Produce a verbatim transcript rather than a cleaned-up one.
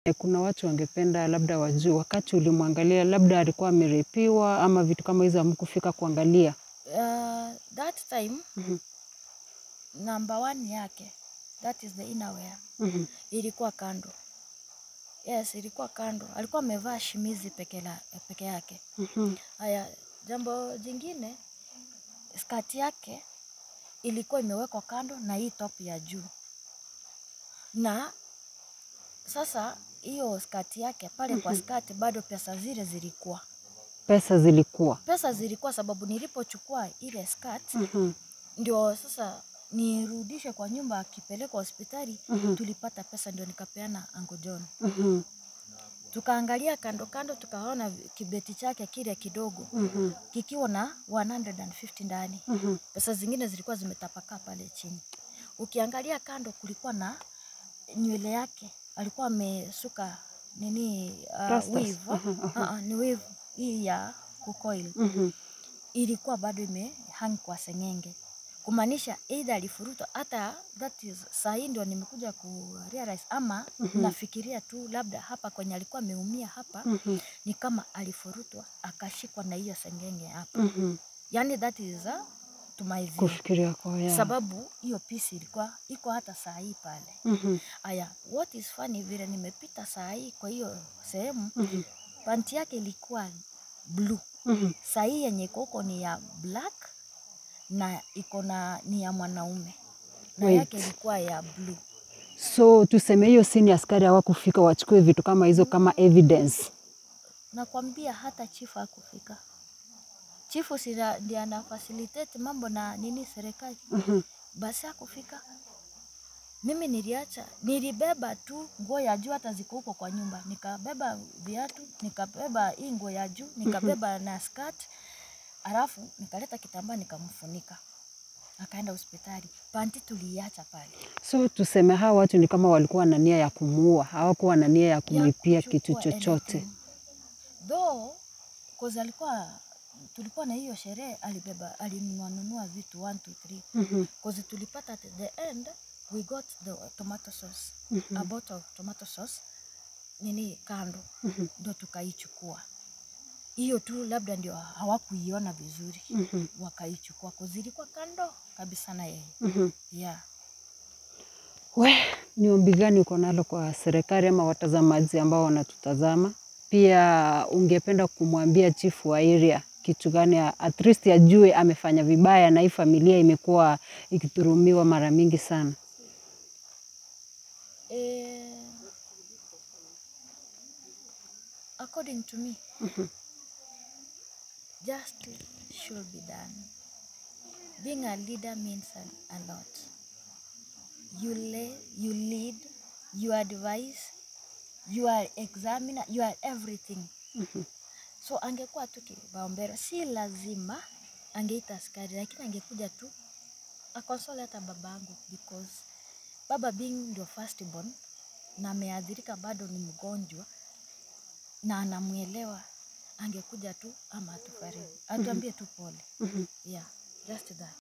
Kuna watu wangependa labda wajue wakati ulimwangalia labda alikuwa amerepiwa ama vitu kama hizo hamkufika kuangalia. Uh, that time, Mhm. number one yake, that is the innerwear, Mhm. ilikuwa kando. Yes, ilikuwa kando. Alikuwa amevaa shimizi peke la peke yake. Mhm. Haya, jambo jingine, skati yake ilikuwa imewekwa kando na hii top ya juu. Na sasa hiyo skati yake pale kwa skati bado pesa zile zilikuwa. Pesa zilikuwa. Pesa zilikuwa sababu nilipochukua ile skati Mhm. ndio sasa nirudishe kwa nyumba akipelekwa hospitali. Mhm. Tulipata pesa ndio nikapeana Uncle John. Mhm. Tukaangalia kando kando tukaona kibeti chake kile kidogo. Mhm. Kikiwa na one hundred fifty ndani. Mhm. Pesa zingine zilikuwa zimetapakaa pale chini. Ukiangalia kando kulikuwa na nywele yake. Alikuwa amesuka nini uh, weave. Aha, aha. Uh -uh, ni weave hii ya kucoil. Mhm. Ilikuwa bado imehang kwa sengenge. Kumaanisha either alifurutwa, hata that is sahi ndio nimekuja ku realize ama Mhm. nafikiria tu labda hapa kwenye alikuwa ameumia hapa Mhm. ni kama alifurutwa akashikwa na hiyo sengenge hapa. Mhm. Yani that is a to my view. Kufikiria kwa ya. Sababu hiyo piece ilikuwa iko hata sahi pale. Mhm. Aya, what is funny vile nimepita sahi kwa hiyo sehemu, Mhm. panti yake ilikuwa blue. Mhm. Sahi yenye koko ni ya black na iko na ni ya mwanaume. Na Wait. yake ilikuwa ya blue. So tuseme hiyo sini askari hawakufika wachukue vitu kama hizo kama evidence. Nakwambia hata chifu hakufika. Chifu si ndiye ana facilitate mambo na nini serikali. Mhm. Basi hakufika. Mimi niliacha, nilibeba tu nguo ya juu hata ziko huko kwa nyumba. Nikabeba viatu, nikabeba hii nguo ya juu, nikabeba na skirt. Alafu nikaleta kitambaa nikamfunika. Akaenda hospitali. Panti tuliacha pale. So tuseme hawa watu ni kama walikuwa na nia ya kumuua, hawakuwa na nia ya kumlipia Ya kitu kuchukua chochote. anything. Though, cause alikuwa, tulikuwa na hiyo sherehe, alibeba, alinunua nunua vitu one, two, three. Mhm. Cause tulipata at the end, we got the tomato sauce, Mhm. a bottle of tomato sauce, nini kando, Mhm. ndo tukaichukua. Hiyo tu labda ndio hawakuiona vizuri, Mhm. wakaichukua. Cause ilikuwa kando kabisa na yeye. Mhm. Yeah. We, ni ombi gani uko nalo kwa serikali ama watazamaji ambao wanatutazama? Pia ungependa kumwambia chifu wa area kitu gani at least ajue amefanya vibaya na hii familia imekuwa ikidhulumiwa mara mingi sana? Eh, according to me, Mhm. justice should be done. Being a leader means a, a lot. You lay, you lead, you advise, you are examiner, you are everything. Mhm. So angekuwa tu kibaumbele, si lazima angeita askari, lakini angekuja tu akonsole hata babangu, because baba being ndio first born na ameadhirika bado ni mgonjwa na anamuelewa, angekuja tu ama atufariji, atuambie tu pole. Mhm. Yeah, just that.